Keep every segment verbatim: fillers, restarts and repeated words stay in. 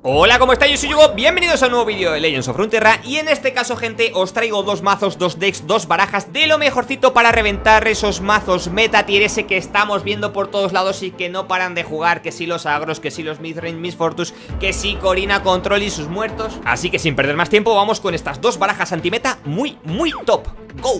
Hola, ¿cómo estáis? Yo soy Yugo, bienvenidos a un nuevo vídeo de Legends of Runeterra. Y en este caso, gente, os traigo dos mazos, dos decks, dos barajas de lo mejorcito para reventar esos mazos meta tier ese que estamos viendo por todos lados y que no paran de jugar. Que si los agros, que si los midrange, Miss Fortus, que si Corina Control y sus muertos. Así que sin perder más tiempo, vamos con estas dos barajas antimeta muy, muy top. ¡Go!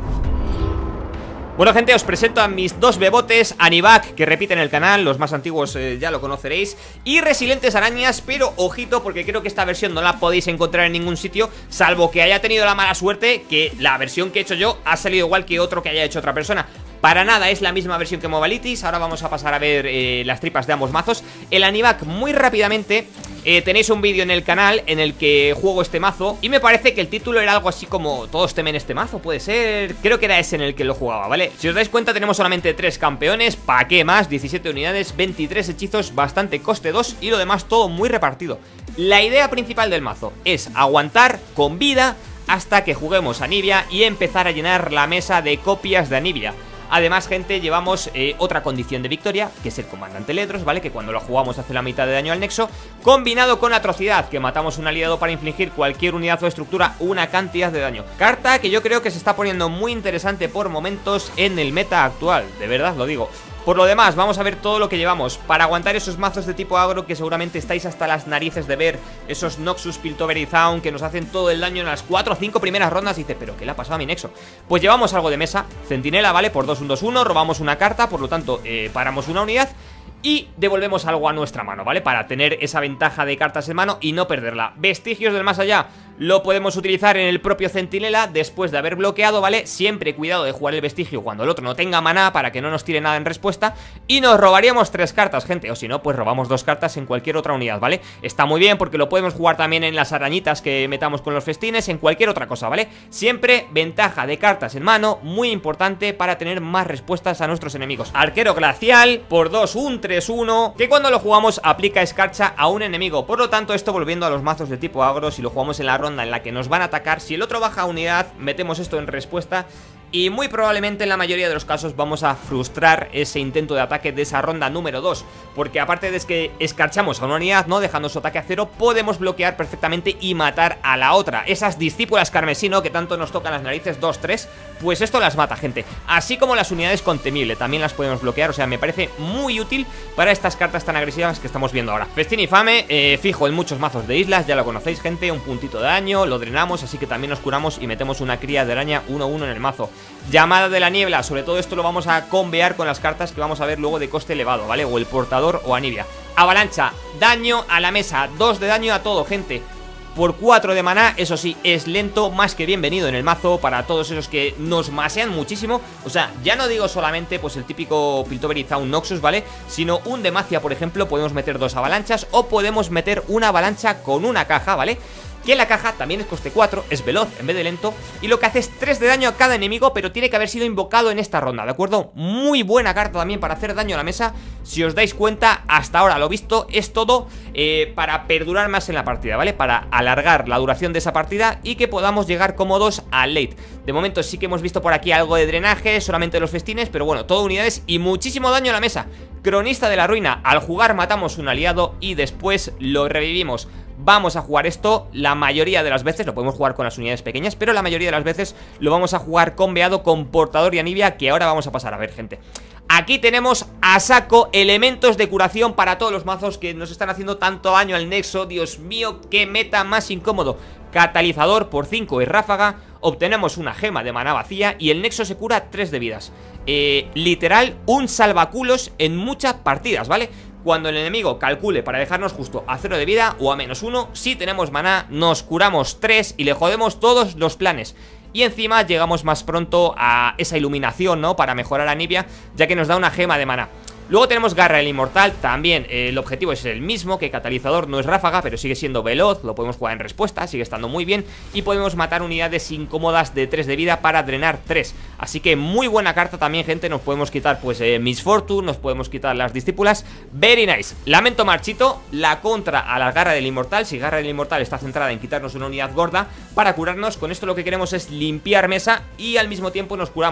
Bueno, gente, os presento a mis dos bebotes, Anivak, que repiten el canal, los más antiguos eh, ya lo conoceréis, y Resilientes Arañas, pero ojito porque creo que esta versión no la podéis encontrar en ningún sitio, salvo que haya tenido la mala suerte que la versión que he hecho yo ha salido igual que otro que haya hecho otra persona. Para nada es la misma versión que Movalitis. Ahora vamos a pasar a ver eh, las tripas de ambos mazos. El Anivak, muy rápidamente, eh, tenéis un vídeo en el canal en el que juego este mazo y me parece que el título era algo así como todos temen este mazo, puede ser. Creo que era ese en el que lo jugaba, ¿vale? Si os dais cuenta tenemos solamente tres campeones. ¿Para qué más? diecisiete unidades, veintitrés hechizos, bastante coste dos y lo demás todo muy repartido. La idea principal del mazo es aguantar con vida hasta que juguemos Anivia y empezar a llenar la mesa de copias de Anivia. Además, gente, llevamos eh, otra condición de victoria, que es el comandante Ledros, ¿vale? Que cuando lo jugamos hace la mitad de daño al nexo, combinado con atrocidad, que matamos un aliado para infligir cualquier unidad o estructura una cantidad de daño. Carta que yo creo que se está poniendo muy interesante por momentos en el meta actual, de verdad lo digo. Por lo demás, vamos a ver todo lo que llevamos para aguantar esos mazos de tipo agro que seguramente estáis hasta las narices de ver. Esos Noxus, Piltover y Zaun que nos hacen todo el daño en las cuatro o cinco primeras rondas. Y dice, ¿pero qué le ha pasado a mi nexo? Pues llevamos algo de mesa, Centinela, ¿vale? Por dos, un, dos, uno, robamos una carta, por lo tanto, eh, paramos una unidad y devolvemos algo a nuestra mano, ¿vale? Para tener esa ventaja de cartas en mano y no perderla. Vestigios del más allá lo podemos utilizar en el propio Centinela después de haber bloqueado, ¿vale? Siempre cuidado de jugar el vestigio cuando el otro no tenga maná para que no nos tire nada en respuesta. Y nos robaríamos tres cartas, gente. O si no, pues robamos dos cartas en cualquier otra unidad, ¿vale? Está muy bien porque lo podemos jugar también en las arañitas que metamos con los festines, en cualquier otra cosa, ¿vale? Siempre ventaja de cartas en mano, muy importante para tener más respuestas a nuestros enemigos. Arquero glacial, por dos, un tres uno, que cuando lo jugamos aplica escarcha a un enemigo. Por lo tanto, esto volviendo a los mazos de tipo agro, si lo jugamos en la ronda en la que nos van a atacar, si el otro baja unidad, metemos esto en respuesta y muy probablemente en la mayoría de los casos vamos a frustrar ese intento de ataque de esa ronda número dos, porque aparte de que escarchamos a una unidad, ¿no? Dejando su ataque a cero, podemos bloquear perfectamente y matar a la otra. Esas discípulas carmesino que tanto nos tocan las narices, dos tres, pues esto las mata, gente. Así como las unidades con temible, también las podemos bloquear, o sea, me parece muy útil para estas cartas tan agresivas que estamos viendo ahora. Festín infame, eh, fijo en muchos mazos de islas, ya lo conocéis, gente, un puntito de daño, lo drenamos, así que también nos curamos y metemos una cría de araña uno uno en el mazo. Llamada de la niebla, sobre todo esto lo vamos a combear con las cartas que vamos a ver luego de coste elevado, ¿vale? O el portador o Anivia. Avalancha, daño a la mesa, dos de daño a todo, gente. Por cuatro de maná, eso sí, es lento, más que bienvenido en el mazo para todos esos que nos masean muchísimo. O sea, ya no digo solamente pues el típico Piltover y Zaun Noxus, ¿vale? Sino un Demacia, por ejemplo, podemos meter dos avalanchas o podemos meter una avalancha con una caja, ¿vale? Que la caja también es coste cuatro, es veloz en vez de lento y lo que hace es tres de daño a cada enemigo, pero tiene que haber sido invocado en esta ronda, ¿de acuerdo? Muy buena carta también para hacer daño a la mesa. Si os dais cuenta, hasta ahora lo visto es todo eh, para perdurar más en la partida, ¿vale? Para alargar la duración de esa partida y que podamos llegar cómodos al late. De momento sí que hemos visto por aquí algo de drenaje, solamente los festines, pero bueno, todo unidades y muchísimo daño a la mesa. Cronista de la ruina, al jugar matamos un aliado y después lo revivimos. Vamos a jugar esto la mayoría de las veces, lo podemos jugar con las unidades pequeñas, pero la mayoría de las veces lo vamos a jugar combeado con portador y Anivia, que ahora vamos a pasar a ver, gente. Aquí tenemos a saco elementos de curación para todos los mazos que nos están haciendo tanto daño al nexo. Dios mío, qué meta más incómodo. Catalizador por cinco y ráfaga. Obtenemos una gema de maná vacía y el nexo se cura tres de vidas. eh, Literal, un salvaculos en muchas partidas, ¿vale? Cuando el enemigo calcule para dejarnos justo a cero de vida o a menos uno, si tenemos maná, nos curamos tres y le jodemos todos los planes. Y encima llegamos más pronto a esa iluminación, ¿no? Para mejorar a Anivia, ya que nos da una gema de maná. Luego tenemos Garra del Inmortal, también eh, el objetivo es el mismo, que Catalizador no es ráfaga, pero sigue siendo veloz, lo podemos jugar en respuesta, sigue estando muy bien. Y podemos matar unidades incómodas de tres de vida para drenar tres. Así que muy buena carta también, gente, nos podemos quitar pues eh, Miss Fortune, nos podemos quitar las discípulas. Very nice. Lamento marchito, la contra a la Garra del Inmortal, si Garra del Inmortal está centrada en quitarnos una unidad gorda para curarnos, con esto lo que queremos es limpiar mesa y al mismo tiempo nos curamos.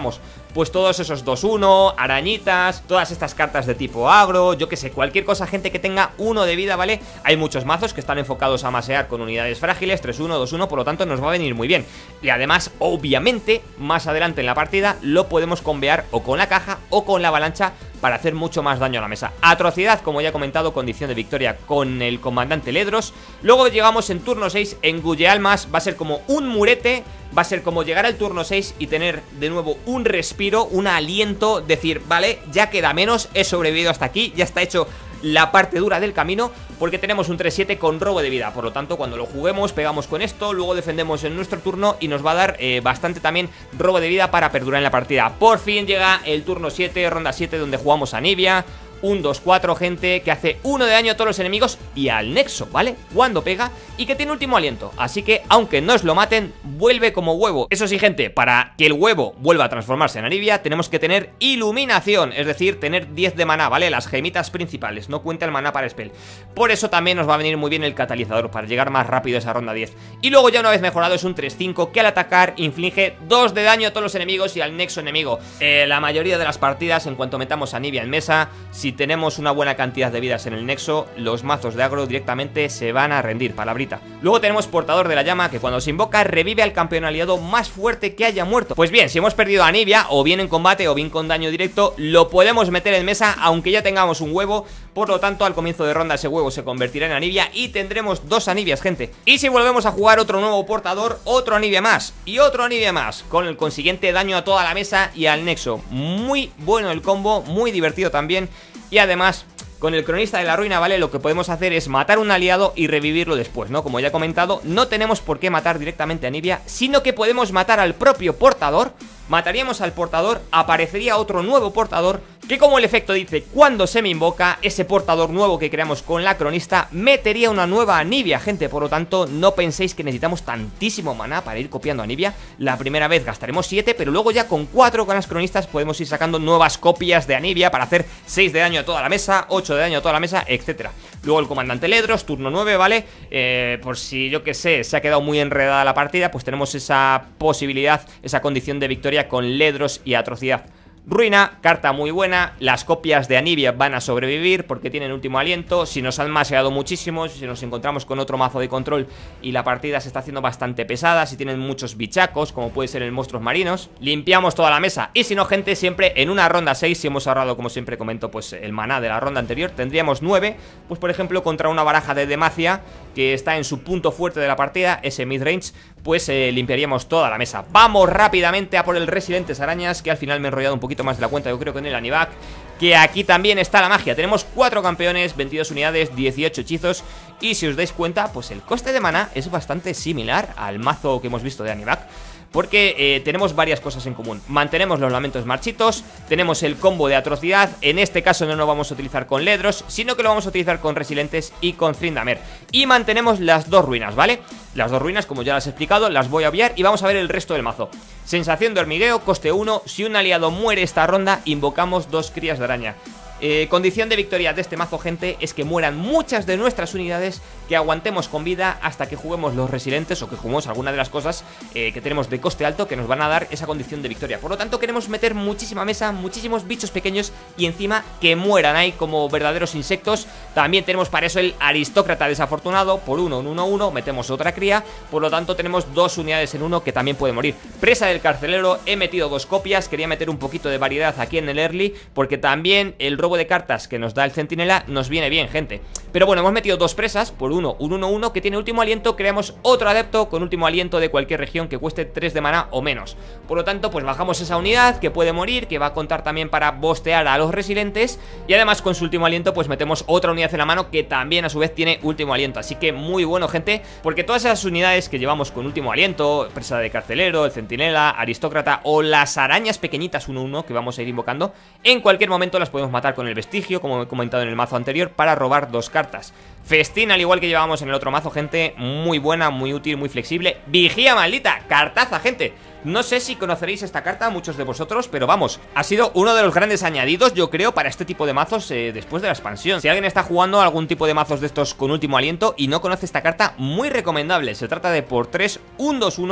pues todos esos dos uno, arañitas, todas estas cartas de tipo agro, yo que sé, cualquier cosa, gente que tenga uno de vida, ¿vale? Hay muchos mazos que están enfocados a masear con unidades frágiles, tres uno, dos uno, por lo tanto nos va a venir muy bien. Y además, obviamente, más adelante en la partida lo podemos combear o con la caja o con la avalancha para hacer mucho más daño a la mesa. Atrocidad, como ya he comentado, condición de victoria con el comandante Ledros. Luego llegamos en turno seis, engulle almas, va a ser como un murete, va a ser como llegar al turno seis y tener de nuevo un respiro, un aliento, decir, vale, ya queda menos, he sobrevivido hasta aquí, ya está hecho la parte dura del camino, porque tenemos un tres siete con robo de vida. Por lo tanto, cuando lo juguemos, pegamos con esto, luego defendemos en nuestro turno y nos va a dar eh, bastante también robo de vida para perdurar en la partida. Por fin llega el turno siete, ronda siete, donde jugamos a Anivia. Un dos cuatro, gente, que hace uno de daño a todos los enemigos y al nexo, ¿vale? Cuando pega y que tiene último aliento. Así que, aunque no os lo maten, vuelve como huevo. Eso sí, gente, para que el huevo vuelva a transformarse en Anivia, tenemos que tener iluminación, es decir, tener diez de maná, ¿vale? Las gemitas principales, no cuenta el maná para spell. Por eso también nos va a venir muy bien el catalizador, para llegar más rápido a esa ronda diez. Y luego, ya una vez mejorado, es un tres cinco que al atacar inflige dos de daño a todos los enemigos y al nexo enemigo. Eh, la mayoría de las partidas, en cuanto metamos a Anivia en mesa, si Si tenemos una buena cantidad de vidas en el nexo, los mazos de agro directamente se van a rendir, palabrita. Luego tenemos portador de la llama, que cuando se invoca revive al campeón aliado más fuerte que haya muerto. Pues bien, si hemos perdido a Anivia, o bien en combate o bien con daño directo, lo podemos meter en mesa aunque ya tengamos un huevo. Por lo tanto, al comienzo de ronda ese huevo se convertirá en Anivia y tendremos dos Anivias, gente. Y si volvemos a jugar otro nuevo portador, otro Anivia más y otro Anivia más, con el consiguiente daño a toda la mesa y al nexo. Muy bueno el combo, muy divertido también. Y además, con el cronista de la ruina, ¿vale? Lo que podemos hacer es matar un aliado y revivirlo después, ¿no? Como ya he comentado, no tenemos por qué matar directamente a Anivia, sino que podemos matar al propio portador. Mataríamos al portador, aparecería otro nuevo portador, que como el efecto dice, cuando se me invoca, ese portador nuevo que creamos con la cronista metería una nueva Anivia, gente. Por lo tanto, no penséis que necesitamos tantísimo maná para ir copiando a Anivia. La primera vez gastaremos siete, pero luego ya con cuatro con las cronistas podemos ir sacando nuevas copias de Anivia para hacer seis de daño a toda la mesa, ocho de daño a toda la mesa, etcétera. Luego el comandante Ledros, turno nueve, ¿vale? Eh, por si, yo que sé, se ha quedado muy enredada la partida, pues tenemos esa posibilidad, esa condición de victoria con Ledros y atrocidad. Ruina, carta muy buena, las copias de Anivia van a sobrevivir porque tienen último aliento. Si nos han maseado muchísimo, si nos encontramos con otro mazo de control y la partida se está haciendo bastante pesada, si tienen muchos bichacos, como puede ser el monstruos marinos, limpiamos toda la mesa. Y si no, gente, siempre en una ronda seis, si hemos ahorrado, como siempre comento, pues el maná de la ronda anterior, tendríamos nueve, pues por ejemplo contra una baraja de Demacia que está en su punto fuerte de la partida, ese midrange, pues eh, limpiaríamos toda la mesa. Vamos rápidamente a por el Resilientes Arañas, que al final me he enrollado un poquito más de la cuenta, yo creo, que en el Anivac, que aquí también está la magia. Tenemos cuatro campeones, veintidós unidades, dieciocho hechizos, y si os dais cuenta, pues el coste de maná es bastante similar al mazo que hemos visto de Anivac, porque eh, tenemos varias cosas en común. Mantenemos los lamentos marchitos, tenemos el combo de atrocidad. En este caso no lo vamos a utilizar con Ledros, sino que lo vamos a utilizar con Resilientes y con Tryndamere. Y mantenemos las dos ruinas, ¿vale? Las dos ruinas, como ya las he explicado, las voy a obviar y vamos a ver el resto del mazo. Sensación de hormigueo, coste uno. Si un aliado muere esta ronda, invocamos dos crías de araña. Eh, condición de victoria de este mazo, gente, es que mueran muchas de nuestras unidades, que aguantemos con vida hasta que juguemos los resilientes o que juguemos alguna de las cosas eh, que tenemos de coste alto, que nos van a dar esa condición de victoria. Por lo tanto, queremos meter muchísima mesa, muchísimos bichos pequeños y encima que mueran ahí como verdaderos insectos. También tenemos para eso el aristócrata desafortunado, por uno, un uno uno, metemos otra cría. Por lo tanto, tenemos dos unidades en uno que también puede morir. Presa del carcelero, he metido dos copias, quería meter un poquito de variedad aquí en el early, porque también el robo de cartas que nos da el centinela nos viene bien, gente. Pero bueno, hemos metido dos presas, por uno, un uno uno que tiene último aliento. Creamos otro adepto con último aliento de cualquier región que cueste tres de maná o menos. Por lo tanto, pues bajamos esa unidad que puede morir, que va a contar también para bostear a los resilientes. Y además con su último aliento pues metemos otra unidad en la mano que también a su vez tiene último aliento. Así que muy bueno, gente, porque todas esas unidades que llevamos con último aliento, presa de carcelero, el centinela, aristócrata o las arañas pequeñitas uno uno que vamos a ir invocando, en cualquier momento las podemos matar con el vestigio, como he comentado en el mazo anterior, para robar dos cartas. Festín, al igual que llevábamos en el otro mazo, gente, muy buena, muy útil, muy flexible. Vigía maldita, cartaza, gente. No sé si conoceréis esta carta, muchos de vosotros, pero vamos, ha sido uno de los grandes añadidos, yo creo, para este tipo de mazos eh, después de la expansión. Si alguien está jugando algún tipo de mazos de estos con último aliento y no conoce esta carta, muy recomendable. Se trata de por tres, un dos uno,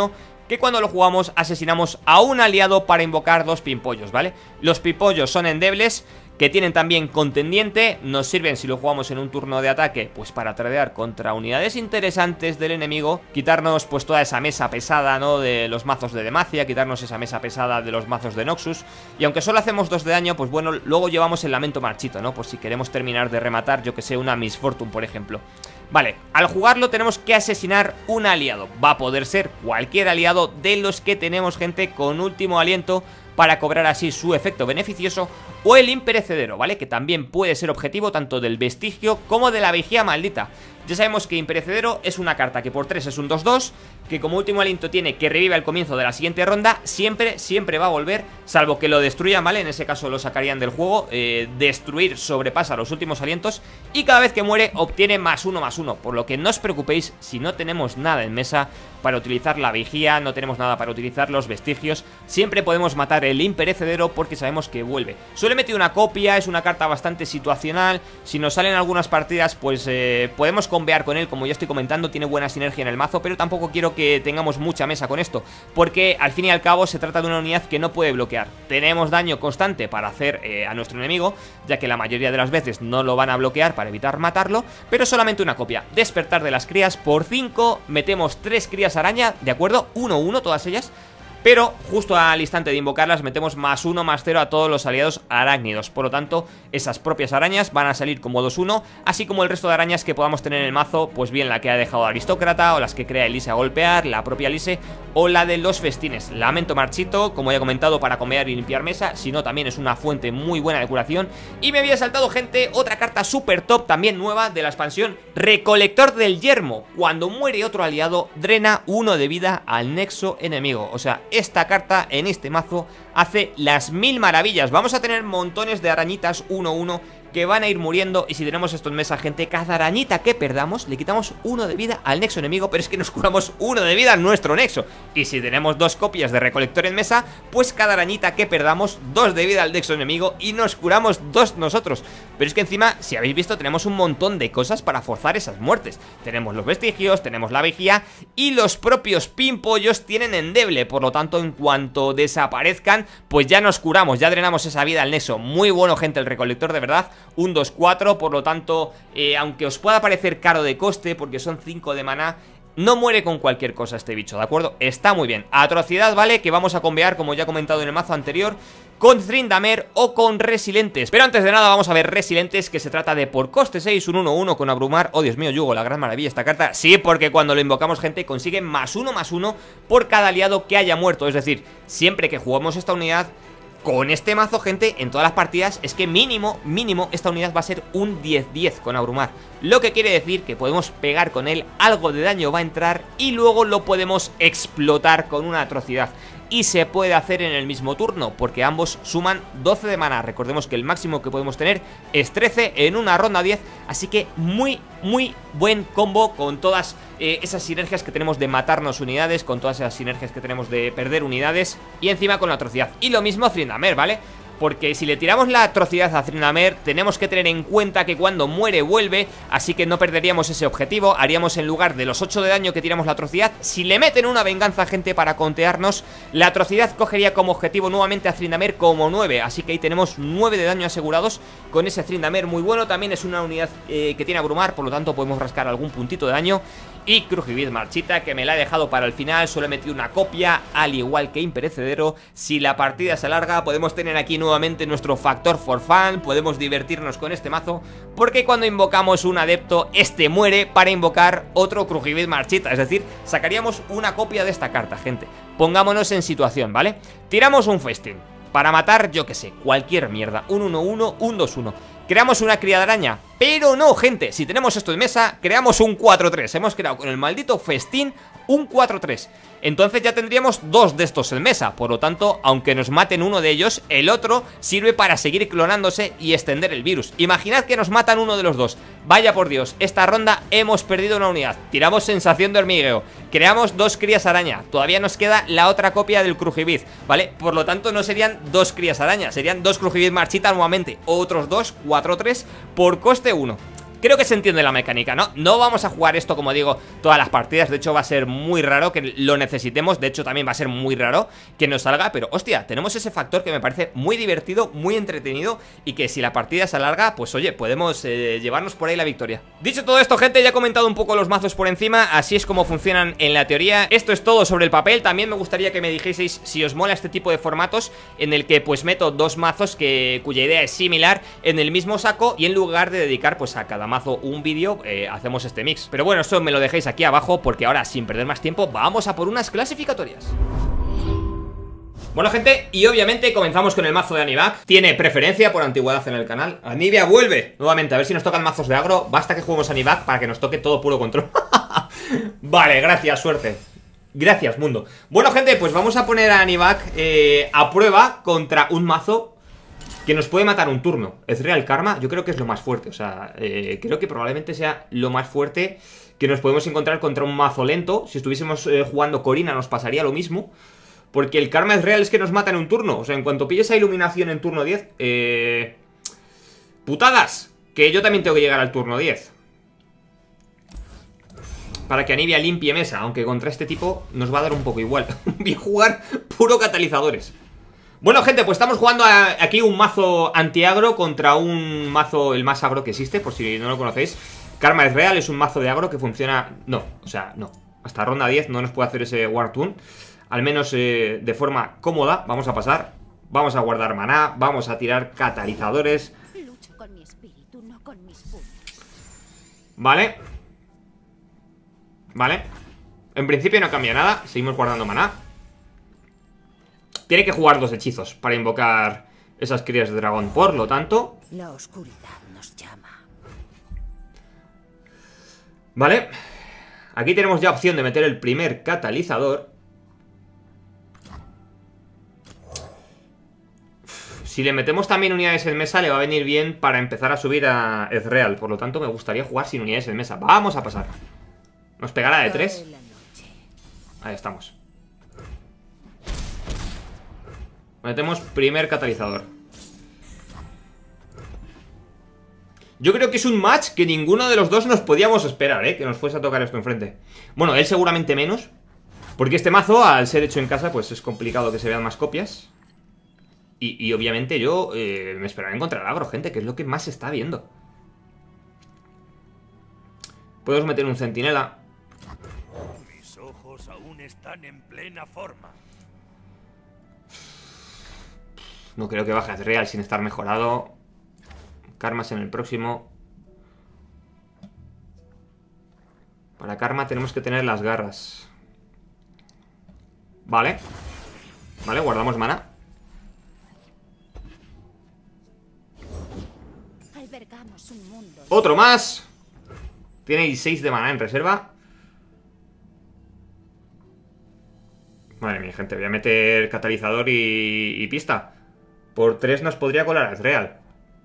que cuando lo jugamos asesinamos a un aliado para invocar dos pimpollos, ¿vale? Los pimpollos son endebles, que tienen también contendiente, nos sirven si lo jugamos en un turno de ataque, pues para tradear contra unidades interesantes del enemigo, quitarnos pues toda esa mesa pesada, ¿no? De los mazos de Demacia, quitarnos esa mesa pesada de los mazos de Noxus, y aunque solo hacemos dos de daño, pues bueno, luego llevamos el lamento marchito, ¿no? Por si queremos terminar de rematar, yo que sé, una Miss Fortune, por ejemplo. Vale, al jugarlo tenemos que asesinar un aliado, va a poder ser cualquier aliado de los que tenemos, gente, con último aliento, para cobrar así su efecto beneficioso, o el imperecedero, ¿vale? Que también puede ser objetivo tanto del vestigio como de la vigía maldita. Ya sabemos que imperecedero es una carta que por tres es un dos dos, que como último aliento tiene que revive al comienzo de la siguiente ronda, siempre, siempre va a volver, salvo que lo destruyan, ¿vale? En ese caso lo sacarían del juego, eh, destruir sobrepasa los últimos alientos, y cada vez que muere obtiene más uno, más uno, por lo que no os preocupéis si no tenemos nada en mesa para utilizar la vigía, no tenemos nada para utilizar los vestigios, siempre podemos matar el imperecedero porque sabemos que vuelve. Solo he metido una copia, es una carta bastante situacional, si nos salen algunas partidas pues eh, podemos combear con él, como ya estoy comentando, tiene buena sinergia en el mazo, pero tampoco quiero que tengamos mucha mesa con esto, porque al fin y al cabo se trata de una unidad que no puede bloquear. Tenemos daño constante para hacer eh, a nuestro enemigo, ya que la mayoría de las veces no lo van a bloquear para evitar matarlo, pero solamente una copia. Despertar de las crías por cinco, metemos tres crías araña, ¿de acuerdo? uno uno todas ellas. Pero justo al instante de invocarlas metemos más uno, más cero a todos los aliados arácnidos. Por lo tanto, esas propias arañas van a salir como dos uno, así como el resto de arañas que podamos tener en el mazo, pues bien la que ha dejado Aristócrata, o las que crea Elise a golpear, la propia Elise, o la de los festines. Lamento marchito, como ya he comentado, para comer y limpiar mesa, si no también es una fuente muy buena de curación. Y me había saltado, gente, otra carta super top, también nueva, de la expansión Recolector del Yermo. Cuando muere otro aliado, drena uno de vida al nexo enemigo. O sea, esta carta en este mazo hace las mil maravillas. Vamos a tener montones de arañitas uno uno que van a ir muriendo, y si tenemos esto en mesa, gente, cada arañita que perdamos le quitamos uno de vida al nexo enemigo, pero es que nos curamos uno de vida a nuestro nexo. Y si tenemos dos copias de recolector en mesa, pues cada arañita que perdamos, dos de vida al nexo enemigo y nos curamos dos nosotros. Pero es que encima, si habéis visto, tenemos un montón de cosas para forzar esas muertes. Tenemos los vestigios, tenemos la vigía, y los propios pimpollos tienen endeble, por lo tanto en cuanto desaparezcan, pues ya nos curamos, ya drenamos esa vida al nexo. Muy bueno, gente, el recolector, de verdad. Un dos cuatro, por lo tanto, eh, aunque os pueda parecer caro de coste, porque son cinco de maná, no muere con cualquier cosa este bicho, ¿de acuerdo? Está muy bien. Atrocidad, ¿vale? Que vamos a combear, como ya he comentado en el mazo anterior, con Tryndamere o con Resilientes. Pero antes de nada vamos a ver Resilientes, que se trata de por coste seis, un uno uno con Abrumar. Oh, Dios mío, Yugo, la gran maravilla esta carta. Sí, porque cuando lo invocamos, gente, consigue más uno más uno por cada aliado que haya muerto. Es decir, siempre que jugamos esta unidad con este mazo, gente, en todas las partidas, es que mínimo, mínimo, esta unidad va a ser un diez diez con Abrumar. Lo que quiere decir que podemos pegar con él, algo de daño va a entrar y luego lo podemos explotar con una atrocidad. Y se puede hacer en el mismo turno, porque ambos suman doce de maná. Recordemos que el máximo que podemos tener es trece en una ronda diez. Así que muy, muy buen combo con todas eh, esas sinergias que tenemos de matarnos unidades, con todas esas sinergias que tenemos de perder unidades, y encima con la atrocidad. Y lo mismo Tryndamere, ¿vale? Porque si le tiramos la atrocidad a Tryndamere, tenemos que tener en cuenta que cuando muere vuelve, así que no perderíamos ese objetivo. Haríamos, en lugar de los ocho de daño que tiramos la atrocidad, si le meten una venganza, gente, para contearnos, la atrocidad cogería como objetivo nuevamente a Tryndamere como nueve. Así que ahí tenemos nueve de daño asegurados con ese Tryndamere muy bueno. También es una unidad eh, que tiene Abrumar, por lo tanto podemos rascar algún puntito de daño. Y Crujivid marchita, que me la he dejado para el final, solo he metido una copia, al igual que Imperecedero. Si la partida se alarga, podemos tener aquí nuevamente nuestro factor for fun, podemos divertirnos con este mazo, porque cuando invocamos un adepto, este muere para invocar otro Crujivid marchita. Es decir, sacaríamos una copia de esta carta, gente. Pongámonos en situación, ¿vale? Tiramos un festín para matar, yo que sé, cualquier mierda. Un uno uno, un dos uno. Creamos una cría de araña, pero no, gente, si tenemos esto en mesa, creamos un cuatro tres. Hemos creado con el maldito festín un cuatro tres. Entonces ya tendríamos dos de estos en mesa. Por lo tanto, aunque nos maten uno de ellos, el otro sirve para seguir clonándose y extender el virus. Imaginad que nos matan uno de los dos. Vaya por Dios, esta ronda hemos perdido una unidad. Tiramos sensación de hormigueo, creamos dos crías araña. Todavía nos queda la otra copia del Crujivid, ¿vale? Por lo tanto no serían dos crías araña, serían dos Crujivid marchita nuevamente. Otros dos, cuatro tres, por coste uno. Creo que se entiende la mecánica, ¿no? No vamos a jugar esto, como digo, todas las partidas. De hecho, va a ser muy raro que lo necesitemos. De hecho, también va a ser muy raro que nos salga. Pero, hostia, tenemos ese factor que me parece muy divertido, muy entretenido. Y que si la partida se alarga, pues oye, podemos eh, llevarnos por ahí la victoria. Dicho todo esto, gente, ya he comentado un poco los mazos por encima. Así es como funcionan en la teoría. Esto es todo sobre el papel. También me gustaría que me dijeseis si os mola este tipo de formatos en el que pues meto dos mazos que, cuya idea es similar en el mismo saco. Y en lugar de dedicar pues a cada mazo un vídeo, eh, hacemos este mix. Pero bueno, eso me lo dejéis aquí abajo, porque ahora, sin perder más tiempo, vamos a por unas clasificatorias. Bueno, gente, y obviamente comenzamos con el mazo de Anivak. Tiene preferencia por antigüedad en el canal. Anivia vuelve nuevamente, a ver si nos tocan mazos de agro. Basta que juguemos Anivak para que nos toque todo puro control. Vale, gracias, suerte. Gracias, mundo. Bueno, gente, pues vamos a poner a Anivak eh, a prueba contra un mazo que nos puede matar un turno. Ezreal Karma, yo creo que es lo más fuerte. O sea, eh, creo que probablemente sea lo más fuerte que nos podemos encontrar contra un mazo lento. Si estuviésemos eh, jugando Corina nos pasaría lo mismo, porque el Karma Ezreal es que nos mata en un turno. O sea, en cuanto pilles esa iluminación en turno diez, eh... putadas, que yo también tengo que llegar al turno diez para que Anivia limpie mesa. Aunque contra este tipo nos va a dar un poco igual. Voy a jugar puro catalizadores. Bueno, gente, pues estamos jugando a, aquí un mazo anti-agro contra un mazo, el más agro que existe, por si no lo conocéis. Karma Ezreal es un mazo de agro que funciona... No, o sea, no. Hasta ronda diez no nos puede hacer ese War Tune. Al menos eh, de forma cómoda. Vamos a pasar. Vamos a guardar maná. Vamos a tirar catalizadores. Lucho con mi espíritu, no con mis puños. Vale. Vale. En principio no cambia nada. Seguimos guardando maná. Tiene que jugar dos hechizos para invocar esas crías de dragón. Por lo tanto... La oscuridad nos llama. Vale. Aquí tenemos ya opción de meter el primer catalizador. Si le metemos también unidades en mesa, le va a venir bien para empezar a subir a Ezreal. Por lo tanto, me gustaría jugar sin unidades en mesa. Vamos a pasar. Nos pegará de tres. Ahí estamos. Metemos primer catalizador. Yo creo que es un match que ninguno de los dos nos podíamos esperar, ¿eh? Que nos fuese a tocar esto enfrente. Bueno, él seguramente menos, porque este mazo, al ser hecho en casa, pues es complicado que se vean más copias. Y, y obviamente yo eh, me esperaba encontrar agro, gente, que es lo que más se está viendo. Podemos meter un centinela. Mis ojos aún están en plena forma. No creo que baje a Ezreal sin estar mejorado. Karmas en el próximo. Para Karma tenemos que tener las garras. Vale. Vale, guardamos mana. Albergamos un mundo. Otro más. Tiene seis de mana en reserva. Madre mía, gente, voy a meter catalizador y, y pista. Por tres nos podría colar a Ezreal.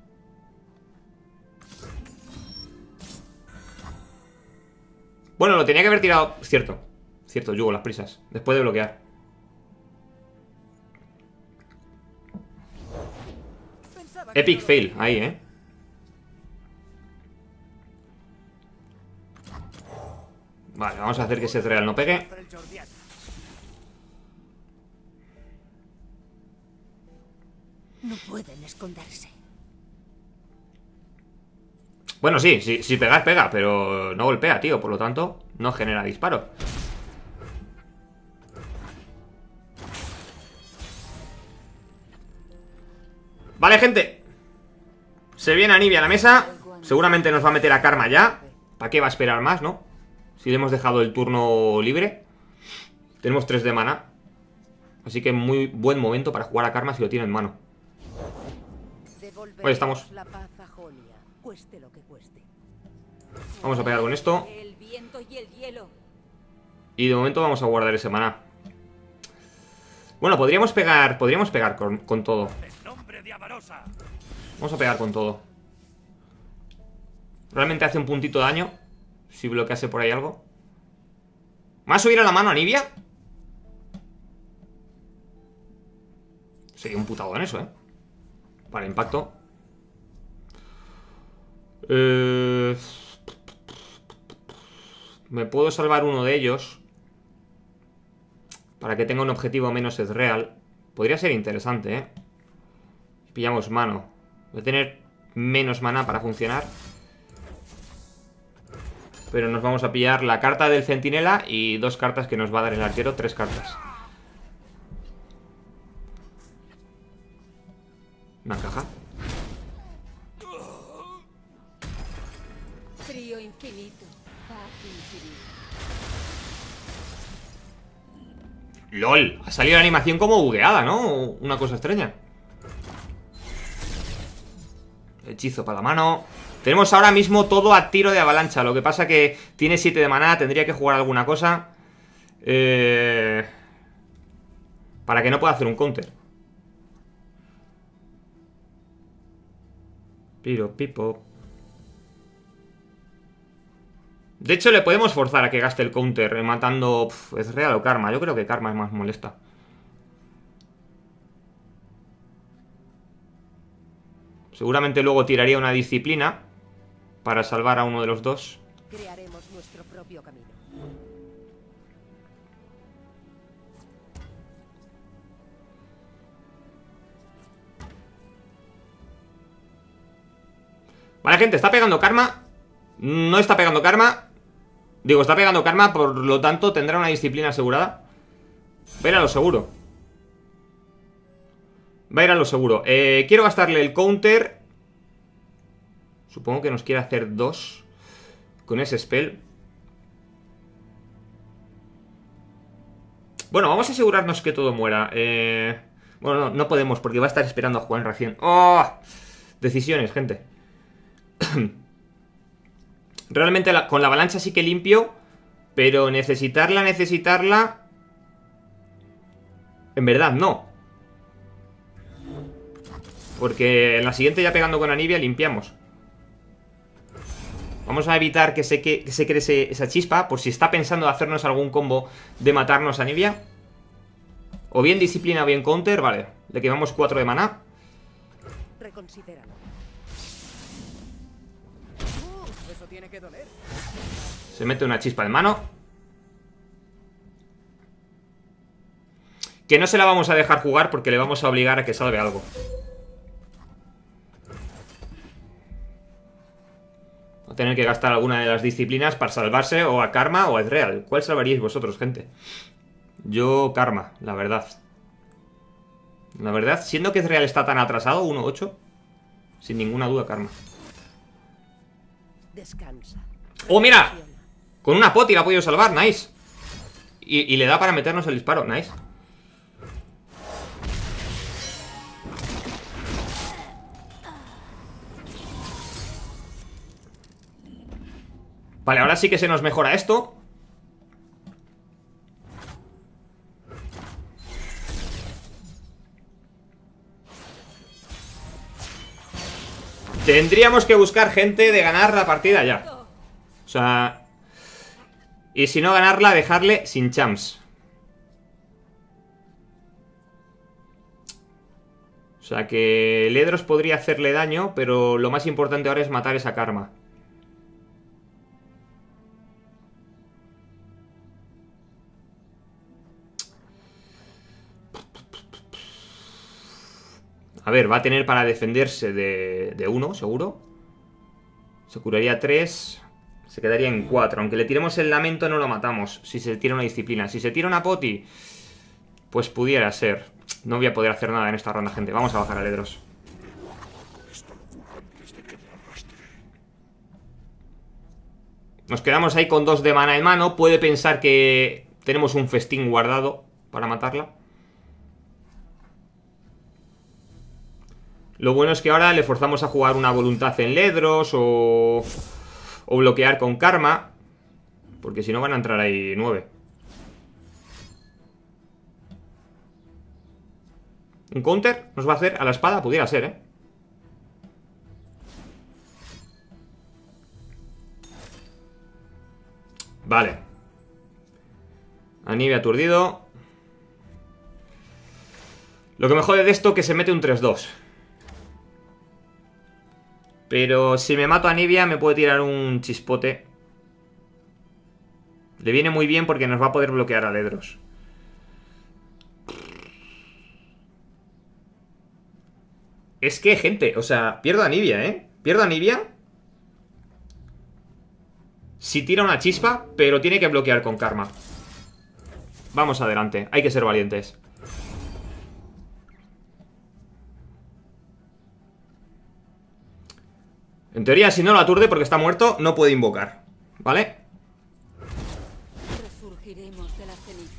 Bueno, lo tenía que haber tirado. Cierto, cierto, yugo las prisas. Después de bloquear. Epic fail, ahí, eh. Vale, vamos a hacer que ese Ezreal no pegue. No pueden esconderse. Bueno, sí, sí, si pegar, pega, pero no golpea, tío. Por lo tanto, no genera disparo. Vale, gente. Se viene Anivia a la mesa. Seguramente nos va a meter a Karma ya. ¿Para qué va a esperar más, no? Si le hemos dejado el turno libre. Tenemos tres de mana. Así que muy buen momento para jugar a Karma si lo tiene en mano. Ahí estamos. La paz a Jolia, cueste lo que cueste. Vamos a pegar con esto. El viento y el hielo. Y de momento vamos a guardar ese maná. Bueno, podríamos pegar. Podríamos pegar con, con todo. Vamos a pegar con todo. Realmente hace un puntito de daño. Si bloquease por ahí algo. ¿Me va a subir a la mano Anivia? Sería un putado en eso, eh. Vale, impacto. Eh... Me puedo salvar uno de ellos para que tenga un objetivo menos Ezreal. Podría ser interesante, ¿eh? Pillamos mano. Voy a tener menos mana para funcionar. Pero nos vamos a pillar la carta del centinela y dos cartas que nos va a dar el arquero. Tres cartas. Una caja. Frío infinito. Paz infinita. ¡Lol! Ha salido la animación como bugueada, ¿no? Una cosa extraña. Hechizo para la mano. Tenemos ahora mismo todo a tiro de avalancha. Lo que pasa que tiene siete de maná. Tendría que jugar alguna cosa eh... para que no pueda hacer un counter. Piro, pipo. De hecho, le podemos forzar a que gaste el counter matando... Pff, ¿es real o karma? Yo creo que karma es más molesta. Seguramente luego tiraría una disciplina para salvar a uno de los dos. Crearemos nuestro propio camino. Vale, gente, está pegando karma. No está pegando karma. Digo, está pegando karma, por lo tanto tendrá una disciplina asegurada. Va a ir a lo seguro. Va a ir a lo seguro. eh, Quiero gastarle el counter. Supongo que nos quiere hacer dos con ese spell. Bueno, vamos a asegurarnos que todo muera. eh, Bueno, no, no podemos porque va a estar esperando a Juan recién. ¡Oh! Decisiones, gente. Realmente la, con la avalancha sí que limpio. Pero necesitarla, necesitarla en verdad no. Porque en la siguiente ya pegando con Anivia limpiamos. Vamos a evitar que se, que, que se cree ese, esa chispa. Por si está pensando hacernos algún combo de matarnos a Anivia. O bien disciplina o bien counter. Vale, le quemamos cuatro de maná. Reconsidéralo. Uh, eso tiene que doler. Se mete una chispa en mano. Que no se la vamos a dejar jugar porque le vamos a obligar a que salve algo. Va a tener que gastar alguna de las disciplinas para salvarse o a Karma o a Ezreal. ¿Cuál salvaríais vosotros, gente? Yo Karma, la verdad. La verdad, siendo que Ezreal está tan atrasado, uno ocho, sin ninguna duda Karma. Descansa. ¡Oh, mira! Con una poti la ha podido salvar, nice. Y, y le da para meternos el disparo, nice. Vale, ahora sí que se nos mejora esto. Tendríamos que buscar gente de ganar la partida ya. O sea... Y si no ganarla, dejarle sin champs. O sea que Ledros podría hacerle daño, pero lo más importante ahora es matar esa Karma. A ver, va a tener para defenderse de, de uno, seguro. Se curaría tres. Se quedaría en cuatro. Aunque le tiremos el lamento no lo matamos. Si se tira una disciplina. Si se tira una poti, pues pudiera ser. No voy a poder hacer nada en esta ronda, gente. Vamos a bajar a Ledros. Nos quedamos ahí con dos de mana en mano. Puede pensar que tenemos un festín guardado para matarla. Lo bueno es que ahora le forzamos a jugar una voluntad en Ledros o, o bloquear con Karma. Porque si no van a entrar ahí nueve. ¿Un counter nos va a hacer a la espada? Pudiera ser, ¿eh? Vale. Anivia aturdido. Lo que me jode de esto es que se mete un tres dos. Pero si me mato a Anivia me puede tirar un chispote. Le viene muy bien porque nos va a poder bloquear a Ledros. Es que, gente, o sea, pierdo a Anivia, ¿eh? Pierdo a Anivia si tira una chispa, pero tiene que bloquear con Karma. Vamos adelante, hay que ser valientes. En teoría, si no lo aturde porque está muerto, no puede invocar, ¿vale? Resurgiremos de las cenizas.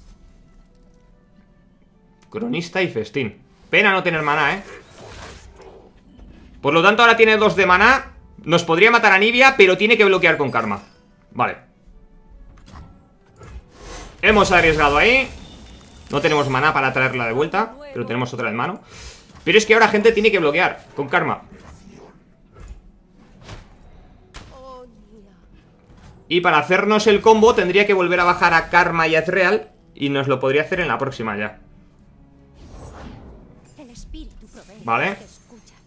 Cronista y festín. Pena no tener maná, ¿eh? Por lo tanto, ahora tiene dos de maná. Nos podría matar a Anivia, pero tiene que bloquear con Karma. Vale. Hemos arriesgado ahí. No tenemos maná para traerla de vuelta, pero tenemos otra en mano. Pero es que ahora, gente, tiene que bloquear con Karma. Y para hacernos el combo tendría que volver a bajar a Karma y a Ezreal. Y nos lo podría hacer en la próxima ya. El espíritu provee, Vale. escucha.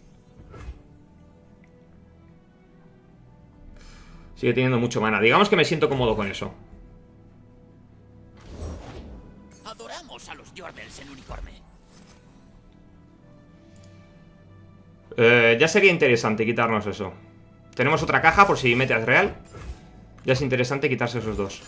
Sigue teniendo mucho mana. Digamos que me siento cómodo con eso. Adoramos a los Yordles en uniforme. Eh, ya sería interesante quitarnos eso. Tenemos otra caja por si mete a Ezreal. Ya es interesante quitarse esos dos.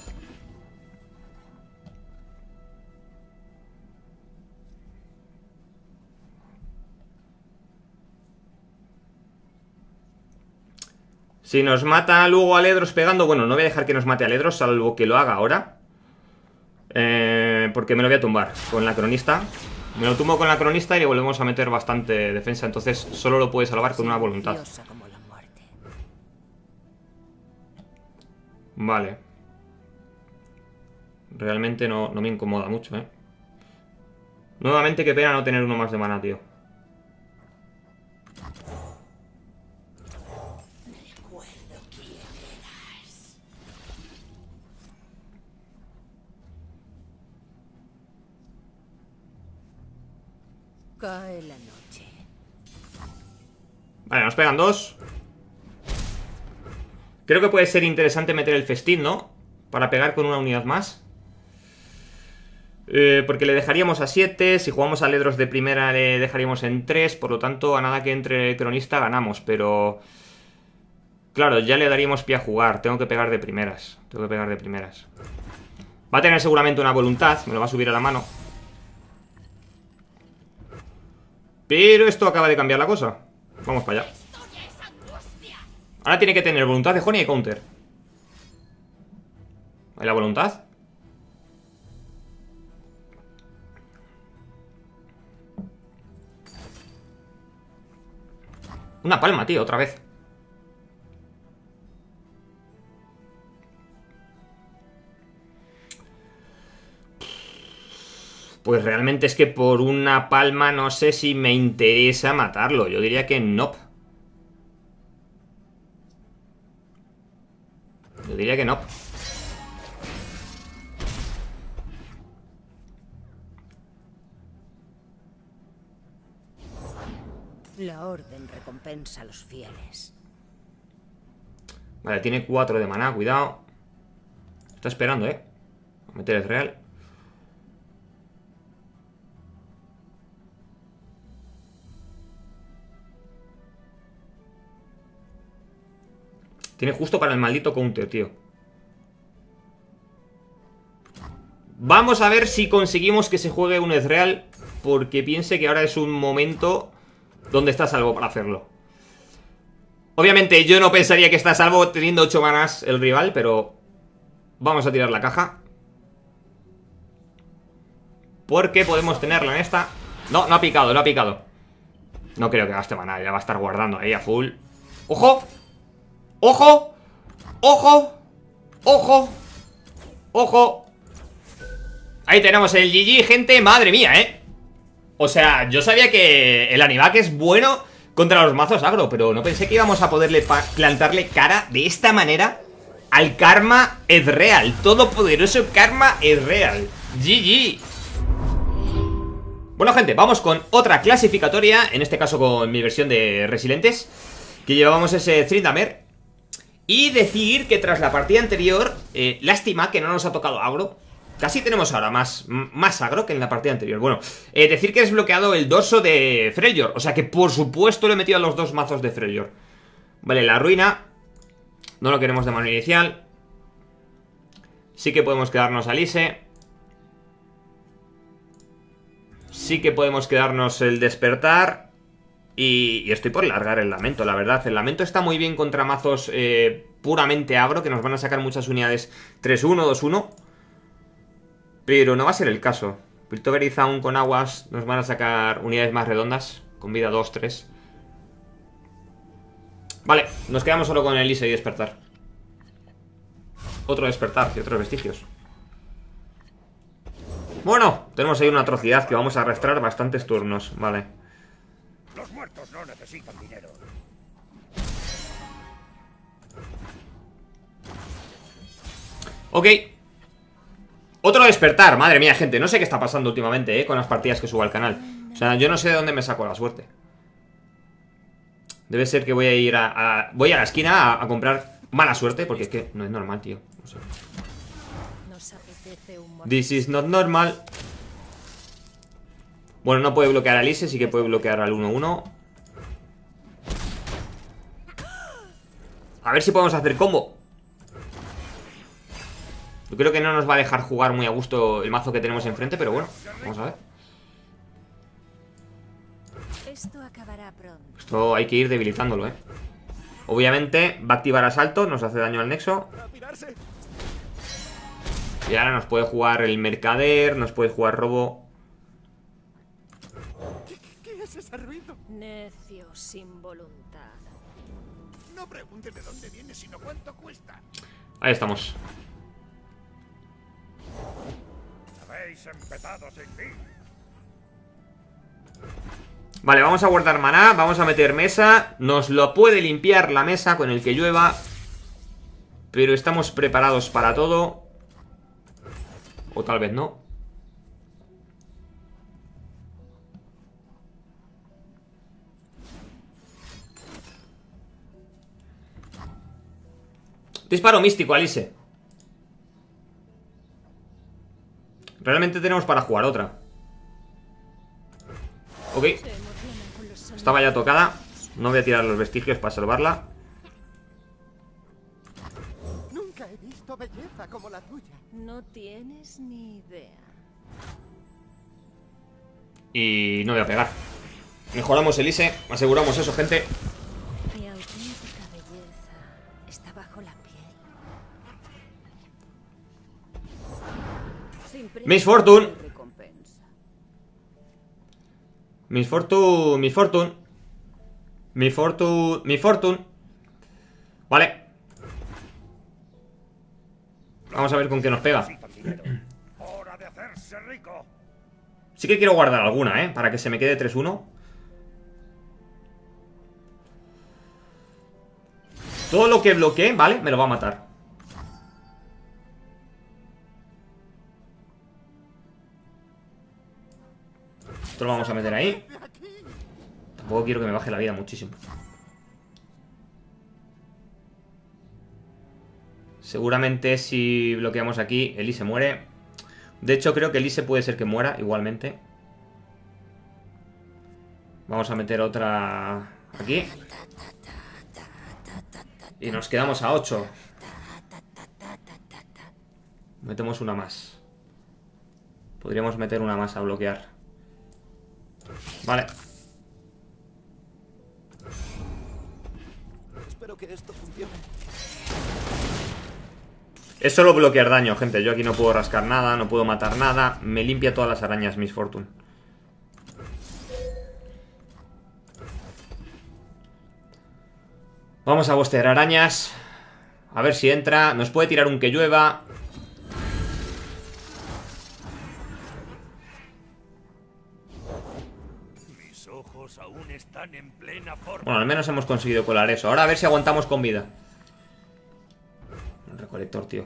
Si nos mata luego a Ledros pegando... Bueno, no voy a dejar que nos mate a Ledros, salvo que lo haga ahora. Eh, porque me lo voy a tumbar con la cronista. Me lo tumbo con la cronista y le volvemos a meter bastante defensa. Entonces solo lo puede salvar con una voluntad. Como la muerte. Vale. Realmente no, no me incomoda mucho, ¿eh? Nuevamente, qué pena no tener uno más de mana, tío. Cae la noche. Vale, nos pegan dos. Creo que puede ser interesante meter el festín, ¿no? Para pegar con una unidad más. Eh, porque le dejaríamos a siete. Si jugamos a Ledros de primera le dejaríamos en tres. Por lo tanto, a nada que entre cronista ganamos. Pero... claro, ya le daríamos pie a jugar. Tengo que pegar de primeras. Tengo que pegar de primeras. Va a tener seguramente una voluntad. Me lo va a subir a la mano. Pero esto acaba de cambiar la cosa. Vamos para allá. Ahora tiene que tener voluntad de Honey y counter. ¿Hay la voluntad? Una palma, tío, otra vez. Pues realmente es que por una palma no sé si me interesa matarlo. Yo diría que no. Yo diría que no. La orden recompensa a los fieles. Vale, tiene cuatro de maná, cuidado. Está esperando, eh. A meter el real. Tiene justo para el maldito counter, tío. Vamos a ver si conseguimos que se juegue un Ezreal, porque piense que ahora es un momento donde está a salvo para hacerlo. Obviamente yo no pensaría que está a salvo teniendo ocho manas el rival, pero vamos a tirar la caja. Porque podemos tenerla en esta. No, no ha picado, no ha picado. No creo que gaste maná, ya va a estar guardando ahí a full. ¡Ojo! ¡Ojo! ¡Ojo! ¡Ojo! ¡Ojo! Ahí tenemos el G G, gente. Madre mía, ¿eh? O sea, yo sabía que el Anivak es bueno contra los mazos agro, pero no pensé que íbamos a poderle plantarle cara de esta manera al Karma Ezreal. Todopoderoso Karma Ezreal. G G. Bueno, gente, vamos con otra clasificatoria. En este caso con mi versión de Resilientes, que llevábamos ese Tryndamere. Y decir que tras la partida anterior, eh, lástima que no nos ha tocado agro. Casi tenemos ahora más, más agro que en la partida anterior. Bueno, eh, decir que he desbloqueado el dorso de Freljord. O sea que por supuesto le he metido a los dos mazos de Freljord. Vale, la ruina no lo queremos de mano inicial. Sí que podemos quedarnos a Lise. Sí que podemos quedarnos el despertar. Y, y estoy por largar el lamento, la verdad. El lamento está muy bien contra mazos eh, puramente agro, que nos van a sacar muchas unidades tres uno, dos uno. Pero no va a ser el caso. Piltover y Zaun con aguas nos van a sacar unidades más redondas, con vida dos, tres. Vale, nos quedamos solo con Elise y despertar. Otro despertar y otros vestigios. Bueno, tenemos ahí una atrocidad que vamos a arrastrar bastantes turnos. Vale. Los muertos no necesitan dinero. Ok. Otro despertar, madre mía, gente. No sé qué está pasando últimamente, eh, con las partidas que subo al canal. O sea, yo no sé de dónde me saco la suerte. Debe ser que voy a ir a... a voy a la esquina a, a comprar mala suerte, porque es que no es normal, tío. O sea, this is not normal. Bueno, no puede bloquear a Elise, sí que puede bloquear al uno uno. A ver si podemos hacer combo. Yo creo que no nos va a dejar jugar muy a gusto el mazo que tenemos enfrente, pero bueno, vamos a ver. Esto acabará pronto. Esto hay que ir debilitándolo, eh. Obviamente va a activar asalto, nos hace daño al nexo. Y ahora nos puede jugar el mercader, nos puede jugar robo. ¿Qué, qué es ese ruido? Necio sin voluntad. No pregunte de dónde viene, sino cuánto cuesta. Ahí estamos. Habéis empezado sin mí. Vale, vamos a guardar maná, vamos a meter mesa. Nos lo puede limpiar la mesa con el que llueva, pero estamos preparados para todo. O tal vez no. Disparo místico, Elise. Realmente tenemos para jugar otra. Ok. Estaba ya tocada. No voy a tirar los vestigios para salvarla. Nunca he visto belleza como la tuya. No tienes ni idea. Y no voy a pegar. Mejoramos Elise. Aseguramos eso, gente. Mi auténtica belleza está bajo la piel. Miss Fortune. Miss Fortune. Miss Fortune. Miss Fortune. Miss Fortune. Vale. Vamos a ver con qué nos pega. Hora de hacerse rico. Sí que quiero guardar alguna, ¿eh? Para que se me quede tres uno. Todo lo que bloquee, ¿vale? Me lo va a matar. Esto lo vamos a meter ahí. Tampoco quiero que me baje la vida muchísimo. Seguramente si bloqueamos aquí, Elise muere. De hecho, creo que Elise puede ser que muera igualmente. Vamos a meter otra aquí. Y nos quedamos a ocho. Metemos una más. Podríamos meter una más a bloquear. Vale. Espero que esto funcione. Es solo bloquear daño, gente. Yo aquí no puedo rascar nada, no puedo matar nada. Me limpia todas las arañas Miss Fortune. Vamos a bostear arañas. A ver si entra. Nos puede tirar un que llueva. Mis ojos aún están en plena forma. Bueno, al menos hemos conseguido colar eso. Ahora a ver si aguantamos con vida. Un recolector, tío.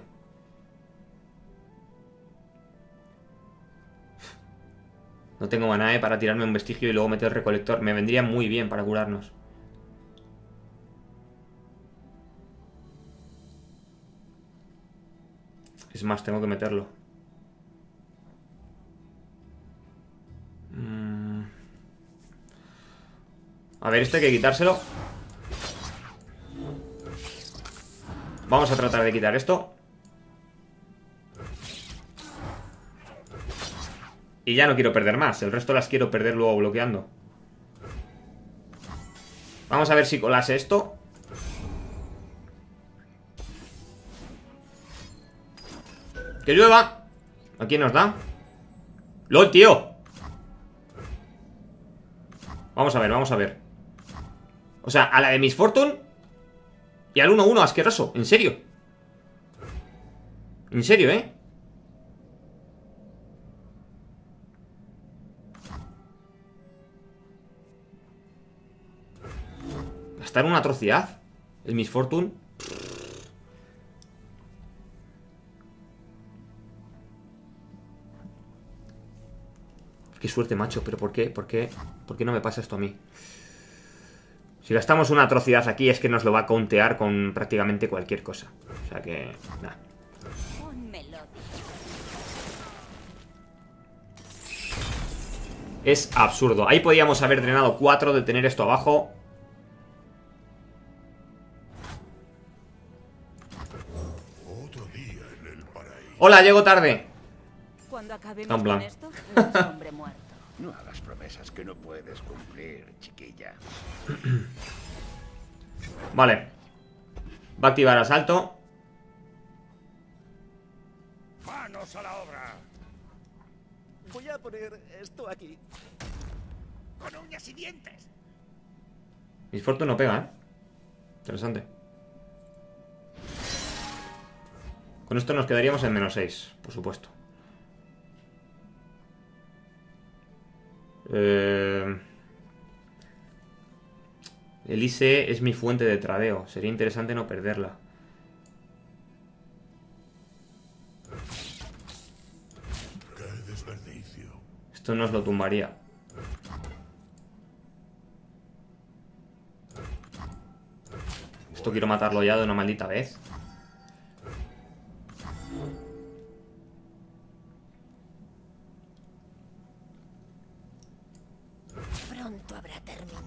No tengo maná, eh, para tirarme un vestigio y luego meter el recolector. Me vendría muy bien para curarnos. Es más, tengo que meterlo. Mm. A ver, este hay que quitárselo. Vamos a tratar de quitar esto. Y ya no quiero perder más. El resto las quiero perder luego bloqueando. Vamos a ver si colase esto. ¡Que llueva! ¿A quién nos da? ¡Lol, tío! Vamos a ver, vamos a ver. O sea, a la de Miss Fortune y al uno uno asqueroso. ¿En serio? ¿En serio, eh? Gastar una atrocidad. El Miss Fortune. Qué suerte, macho. ¿Pero por qué? ¿Por qué? ¿Por qué no me pasa esto a mí? Si gastamos una atrocidad aquí es que nos lo va a contear con prácticamente cualquier cosa. O sea que... nada. Es absurdo. Ahí podíamos haber drenado cuatro de tener esto abajo. Hola, llego tarde. Cuando acabemos Tan plan. con esto, eres hombre muerto. No hagas promesas que no puedes cumplir, chiquilla. Vale. Va a activar asalto. ¡Manos a la obra! Voy a poner esto aquí. ¡Con uñas y dientes! Miss Fortune no pega, ¿eh? Interesante. Con esto nos quedaríamos en menos seis, por supuesto. Eh... Elise es mi fuente de tradeo. Sería interesante no perderla. ¡Qué desperdicio! Esto nos lo tumbaría. Esto quiero matarlo ya de una maldita vez. Pronto habrá terminado.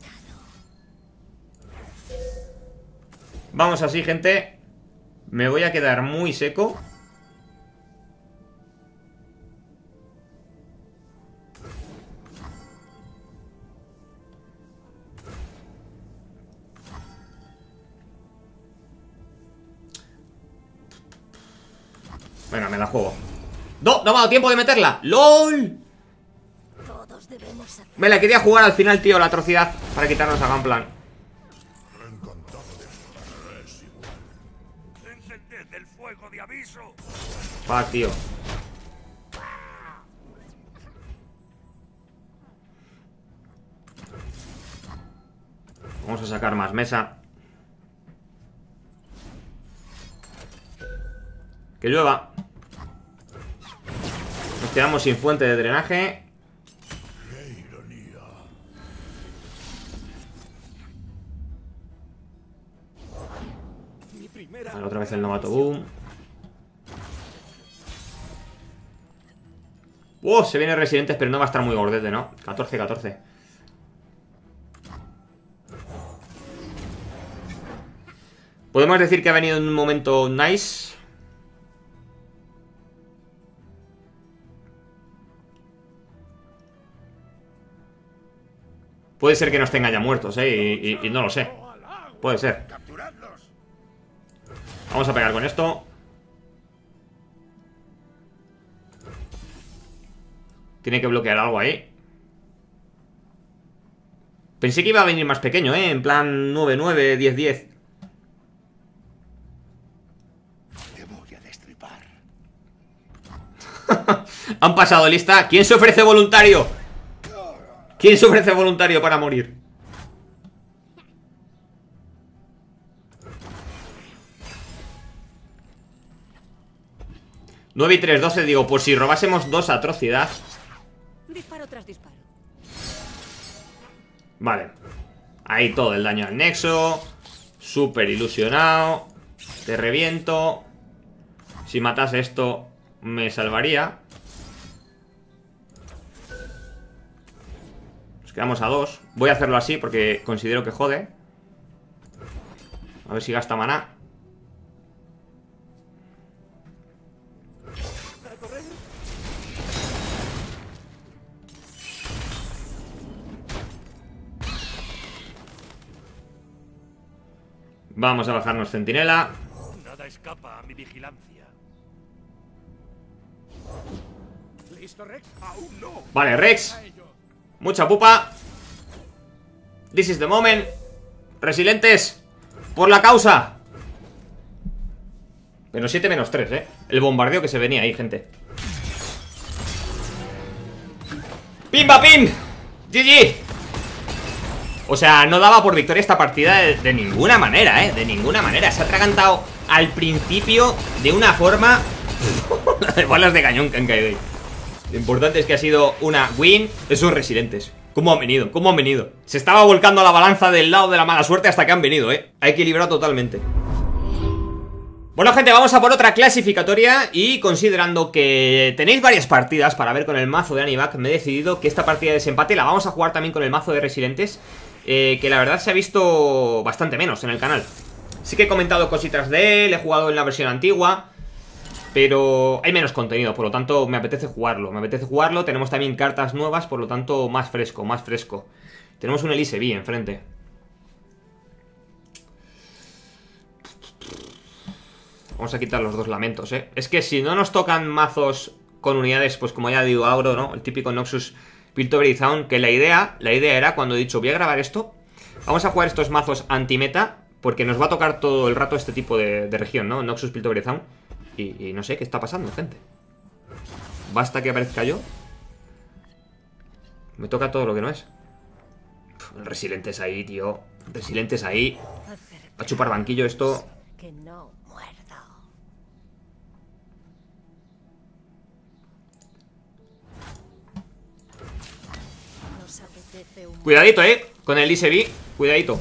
Vamos así, gente. Me voy a quedar muy seco. Venga, me la juego. ¡No! ¡No me ha dado tiempo de meterla! ¡LOL! Todos debemos hacer. Me la quería jugar al final, tío, la atrocidad. Para quitarnos a Gunplan. ¡Encended el fuego de aviso! Fuck, tío. Vamos a sacar más mesa. Que llueva. Nos quedamos sin fuente de drenaje. ¡Qué ironía! Mi primera. Vale, otra vez el novato boom. ¡Oh! Se viene Residentes, pero no va a estar muy gordete, ¿no? catorce catorce. Podemos decir que ha venido en un momento nice. Puede ser que nos tenga ya muertos, ¿eh? Y, y, y no lo sé. Puede ser. ¡Capturadlos! Vamos a pegar con esto. Tiene que bloquear algo ahí. Pensé que iba a venir más pequeño, ¿eh? En plan nueve nueve, diez diez. Te voy a destripar. Han pasado lista. ¿Quién se ofrece voluntario? ¿Quién se ofrece voluntario para morir? nueve y tres, doce. Digo, por si robásemos dos atrocidad. Disparo tras disparo. Vale. Ahí todo el daño al nexo. Súper ilusionado. Te reviento. Si matase esto, me salvaría. Nos quedamos a dos. Voy a hacerlo así porque considero que jode. A ver si gasta maná. Vamos a bajarnos centinela. Nada escapa a mi vigilancia. ¿Listo, Rex? Aún no. Vale, Rex. Mucha pupa. This is the moment. Resilientes. Por la causa. Menos siete, menos tres, eh. El bombardeo que se venía ahí, gente. ¡Pimba, pim! G G. O sea, no daba por victoria esta partida de, de ninguna manera, eh. De ninguna manera. Se ha atragantado al principio de una forma. De balas de cañón que han caído ahí. Lo importante es que ha sido una win. Esos resilientes. ¿Cómo han venido? ¿Cómo han venido? Se estaba volcando la balanza del lado de la mala suerte hasta que han venido, ¿eh? Ha equilibrado totalmente. Bueno, gente, vamos a por otra clasificatoria. Y considerando que tenéis varias partidas para ver con el mazo de Anivac, me he decidido que esta partida de desempate la vamos a jugar también con el mazo de resilientes, eh, que la verdad se ha visto bastante menos en el canal. Sí que he comentado cositas de él, he jugado en la versión antigua, pero hay menos contenido, por lo tanto me apetece jugarlo. Me apetece jugarlo, tenemos también cartas nuevas, por lo tanto más fresco, más fresco. Tenemos un Elise B enfrente. Vamos a quitar los dos lamentos, eh. Es que si no nos tocan mazos con unidades, pues como ya digo, Auro, ¿no? El típico Noxus Piltover y Zaun, que la idea, la idea era, cuando he dicho voy a grabar esto, vamos a jugar estos mazos anti-meta, porque nos va a tocar todo el rato este tipo de, de región, ¿no? Noxus Piltover y Zaun. Y, y no sé qué está pasando, gente. Basta que aparezca yo. Me toca todo lo que no es. Uf, resilientes ahí, tío. Resilientes ahí. Va a chupar banquillo esto. Que no muerdo. Nos apetece un... Cuidadito, eh. Con el I C B. Cuidadito.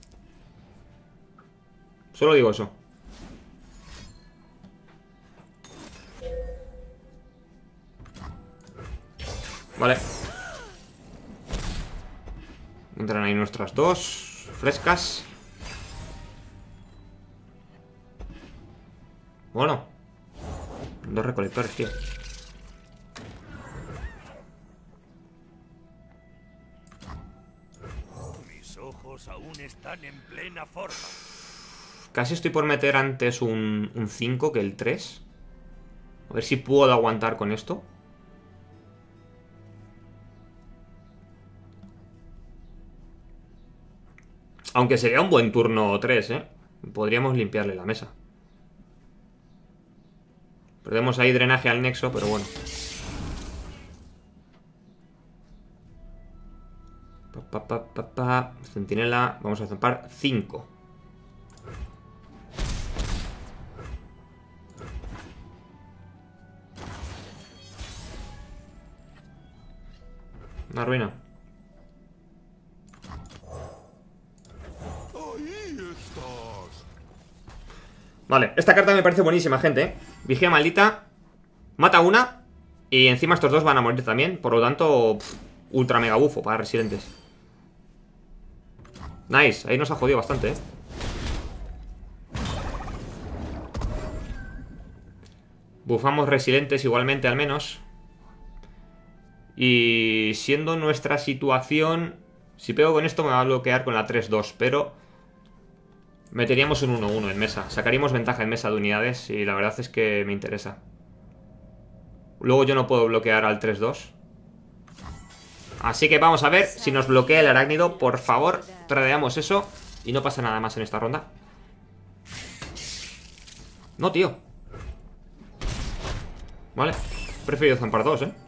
Solo digo eso. Vale. Entran ahí nuestras dos frescas. Bueno. Dos recolectores, tío. Mis ojos aún están en plena forma. Casi estoy por meter antes un, un cinco que el tres. A ver si puedo aguantar con esto. Aunque sería un buen turno tres, ¿eh? Podríamos limpiarle la mesa. Perdemos ahí drenaje al nexo, pero bueno. Pa, pa, pa, pa, pa. Centinela, vamos a zampar cinco. Una ruina. Vale, esta carta me parece buenísima, gente, ¿eh? Vigía maldita. Mata una. Y encima estos dos van a morir también. Por lo tanto, pff, ultra mega bufo para resilientes. Nice, ahí nos ha jodido bastante, ¿eh? Bufamos resilientes igualmente al menos. Y siendo nuestra situación, si pego con esto me va a bloquear con la tres dos, pero meteríamos un uno uno en mesa. Sacaríamos ventaja en mesa de unidades y la verdad es que me interesa. Luego yo no puedo bloquear al tres dos. Así que vamos a ver si nos bloquea el arácnido. Por favor, tradeamos eso y no pasa nada más en esta ronda. No, tío. Vale, he preferido zampar dos, eh.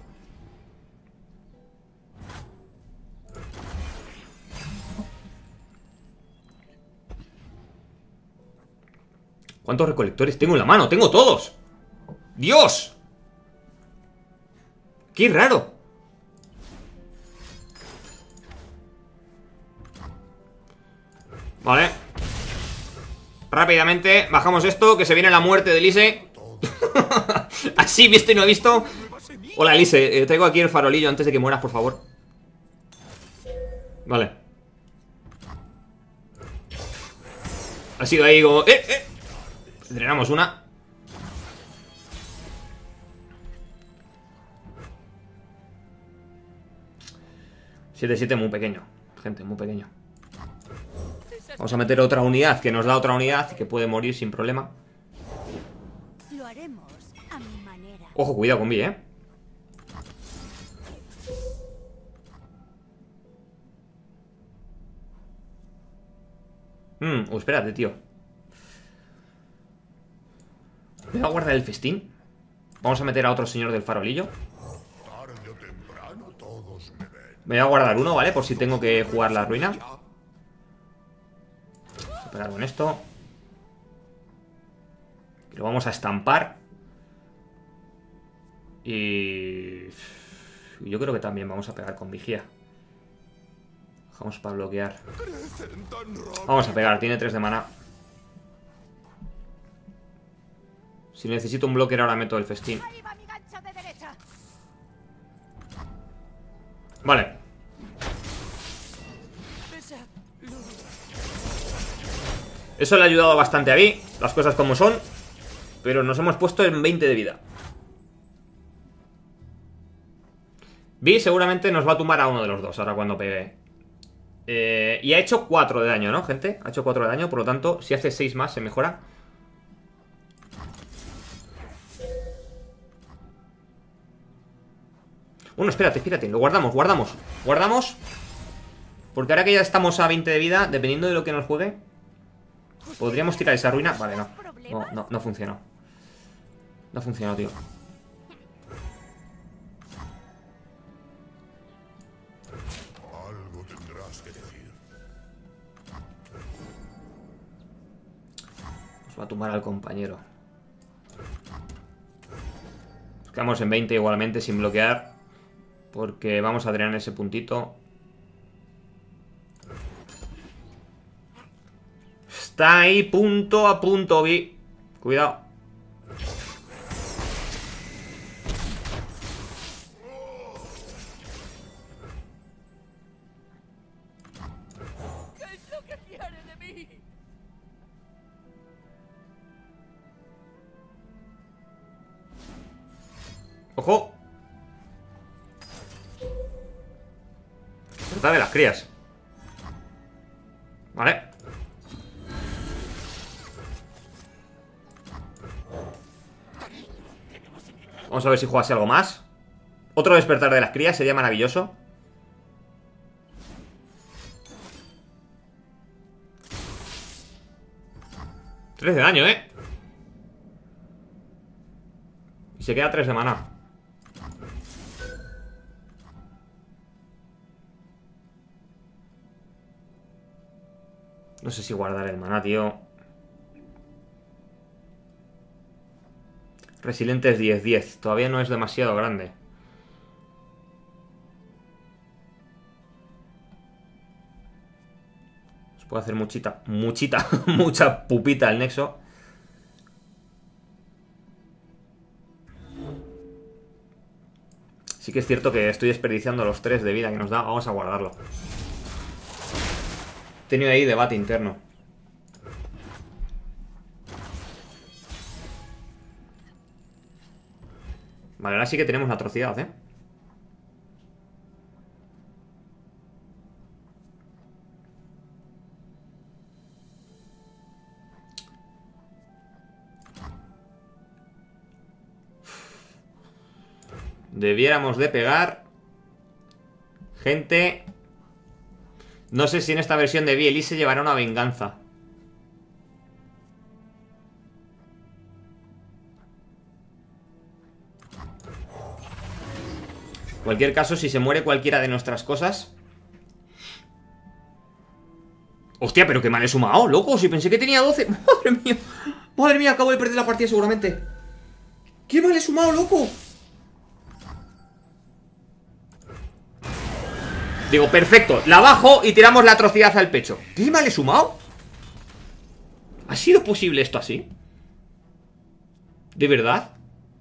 ¿Cuántos recolectores tengo en la mano? ¡Tengo todos! ¡Dios! ¡Qué raro! Vale. Rápidamente bajamos esto, que se viene la muerte de Elise. Así visto y no visto. Hola, Elise, eh, traigo aquí el farolillo antes de que mueras, por favor. Vale. Ha sido ahí como... ¡Eh, eh! Drenamos una. siete siete muy pequeño. Gente, muy pequeño. Vamos a meter otra unidad que nos da otra unidad y que puede morir sin problema. Lo haremos a mi manera. Ojo, cuidado con Vi, eh. Mmm, oh, espérate, tío. ¿Me va a guardar el festín? Vamos a meter a otro señor del farolillo. Me voy a guardar uno, ¿vale? Por si tengo que jugar la ruina. Esperar con esto. Y lo vamos a estampar. Y... yo creo que también vamos a pegar con vigía. Vamos para bloquear. Vamos a pegar, tiene tres de mana. Si necesito un bloquear ahora meto el festín. Vale. Eso le ha ayudado bastante a mí, las cosas como son. Pero nos hemos puesto en veinte de vida. Vi seguramente nos va a tumbar a uno de los dos ahora cuando pegue. Eh, y ha hecho cuatro de daño, ¿no, gente? Ha hecho cuatro de daño, por lo tanto, si hace seis más se mejora. Bueno, espérate, espérate, lo guardamos, guardamos. Guardamos. Porque ahora que ya estamos a veinte de vida, dependiendo de lo que nos juegue, podríamos tirar esa ruina. Vale, no, no, no, no funcionó. No ha funcionado, tío. Nos va a tumbar al compañero. Nos quedamos en veinte igualmente sin bloquear, porque vamos a drenar ese puntito. Está ahí, punto a punto, Vi. Cuidado. ¿Qué es lo que quiere de mí? ¡Ojo! Trata de las crías. Vale. Vamos a ver si jugase algo más. Otro despertar de las crías sería maravilloso. tres de daño, ¿eh? Y se queda tres de mana. No sé si guardar el maná, tío. Resilientes diez diez. Todavía no es demasiado grande. Nos puede hacer muchita, muchita, mucha pupita el nexo. Sí que es cierto que estoy desperdiciando los tres de vida que nos da. Vamos a guardarlo. He tenido ahí debate interno. Vale, ahora sí que tenemos la atrocidad, ¿eh? Debiéramos de pegar. Gente. No sé si en esta versión de Vi Elise llevará una venganza. En cualquier caso, si se muere cualquiera de nuestras cosas... Hostia, pero qué mal he sumado, loco. Si pensé que tenía doce. Madre mía. Madre mía, acabo de perder la partida seguramente. Qué mal he sumado, loco. Digo, perfecto, la bajo y tiramos la atrocidad al pecho. ¿Qué mal he sumado? ¿Ha sido posible esto así? ¿De verdad?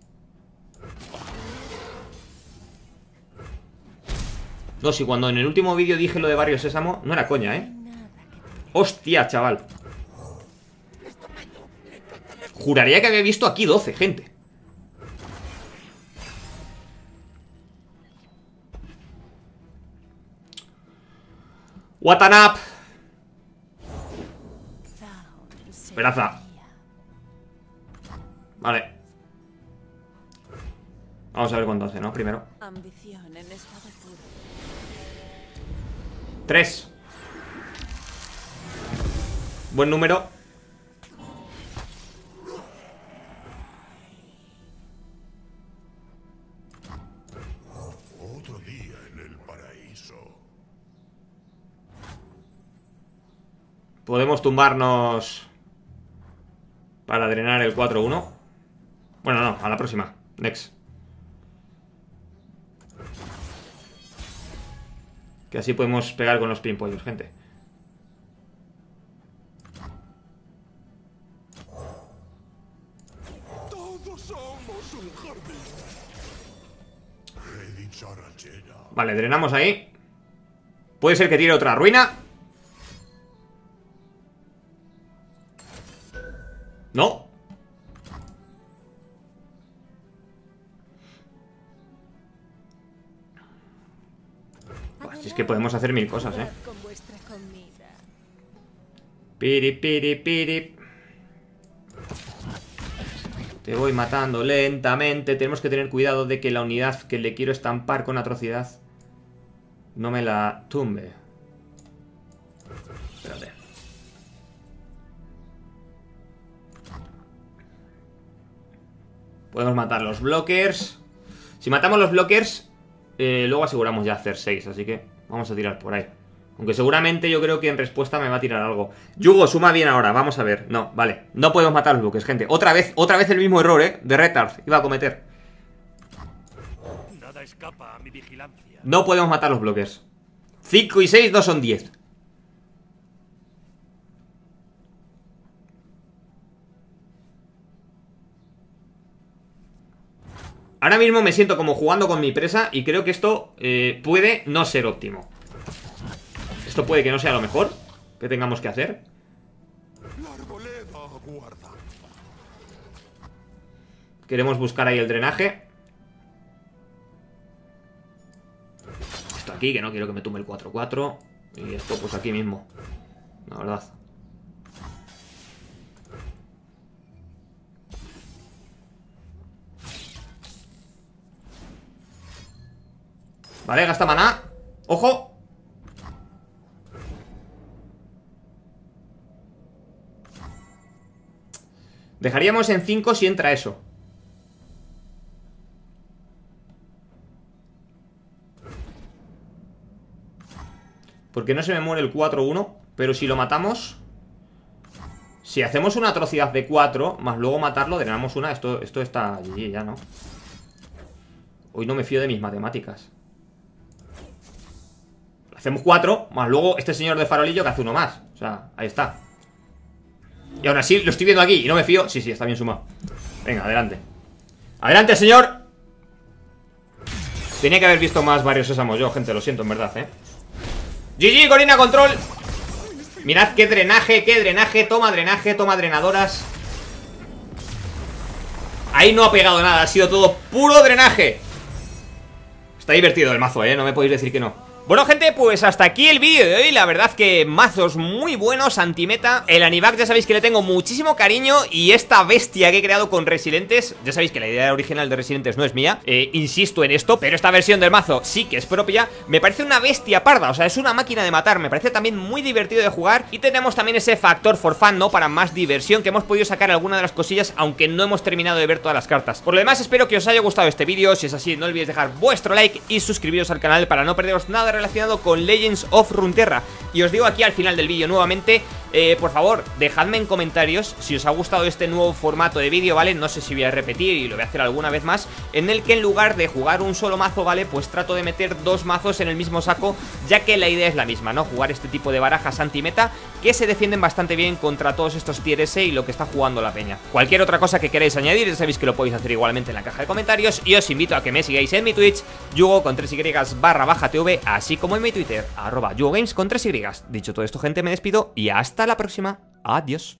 No, si cuando en el último vídeo dije lo de Barrio Sésamo, no era coña, ¿eh? Hostia, chaval. Juraría que había visto aquí doce, gente. Watanap. Peraza. Vale. Vamos a ver cuánto hace, ¿no? Primero. Ambición en estado puro. Tres. Buen número. Otro día en el paraíso. Podemos tumbarnos para drenar el cuatro uno. Bueno, no, a la próxima. Next. Que así podemos pegar con los pimpollos, gente. Todos somos un jardín. Vale, drenamos ahí. Puede ser que tire otra ruina. No. Pues es que podemos hacer mil cosas, eh. Piri, piri, piri. Te voy matando lentamente. Tenemos que tener cuidado de que la unidad que le quiero estampar con atrocidad no me la tumbe. Espérate. Podemos matar los blockers. Si matamos los blockers, eh, luego aseguramos ya hacer seis. Así que vamos a tirar por ahí. Aunque seguramente yo creo que en respuesta me va a tirar algo. Yugo, suma bien ahora, vamos a ver. No, vale, no podemos matar los bloques, gente. Otra vez, otra vez el mismo error, eh, de Retard, iba a cometer. Nada escapa a mi vigilancia. No podemos matar los bloques. Cinco y seis no son diez. Ahora mismo me siento como jugando con mi presa. Y creo que esto eh, puede no ser óptimo. Esto puede que no sea lo mejor que tengamos que hacer. La arboleda aguarda. Queremos buscar ahí el drenaje. Esto aquí, que no quiero que me tumbe el cuatro cuatro. Y esto pues aquí mismo, la verdad. Vale, gasta maná. ¡Ojo! Dejaríamos en cinco si entra eso. Porque no se me muere el cuatro uno. Pero si lo matamos, si hacemos una atrocidad de cuatro, más luego matarlo, drenamos una. Esto, esto está G G ya, ¿no? Hoy no me fío de mis matemáticas. Hacemos cuatro, más luego este señor de farolillo que hace uno más. O sea, ahí está. Y aún así lo estoy viendo aquí y no me fío. Sí, sí, está bien sumado. Venga, adelante. ¡Adelante, señor! Tenía que haber visto más Barrio Sésamo yo, gente, lo siento en verdad, eh. G G, Corina Control. Mirad qué drenaje, qué drenaje. Toma drenaje, toma drenadoras. Ahí no ha pegado nada, ha sido todo puro drenaje. Está divertido el mazo, eh, no me podéis decir que no. Bueno, gente, pues hasta aquí el vídeo de hoy. La verdad que mazos muy buenos, antimeta. El Anivac ya sabéis que le tengo muchísimo cariño. Y esta bestia que he creado con Resilientes, ya sabéis que la idea original de Resilientes no es mía, eh, insisto en esto, pero esta versión del mazo sí que es propia. Me parece una bestia parda, o sea, es una máquina de matar. Me parece también muy divertido de jugar. Y tenemos también ese factor for fun, ¿no? Para más diversión, que hemos podido sacar alguna de las cosillas, aunque no hemos terminado de ver todas las cartas. Por lo demás, espero que os haya gustado este vídeo. Si es así, no olvidéis dejar vuestro like y suscribiros al canal para no perderos nada relacionado con Legends of Runeterra. Y os digo aquí al final del vídeo nuevamente eh, por favor, dejadme en comentarios si os ha gustado este nuevo formato de vídeo, ¿vale? No sé si voy a repetir y lo voy a hacer alguna vez más, en el que en lugar de jugar un solo mazo, ¿vale? Pues trato de meter dos mazos en el mismo saco, ya que la idea es la misma, ¿no? Jugar este tipo de barajas anti-meta que se defienden bastante bien contra todos estos tier S y lo que está jugando la peña. Cualquier otra cosa que queráis añadir, ya sabéis que lo podéis hacer igualmente en la caja de comentarios, y os invito a que me sigáis en mi Twitch, Yugo con tres y barra baja tv, así como en mi Twitter, arroba yugogames con tres y. Dicho todo esto, gente, me despido y hasta la próxima. Adiós.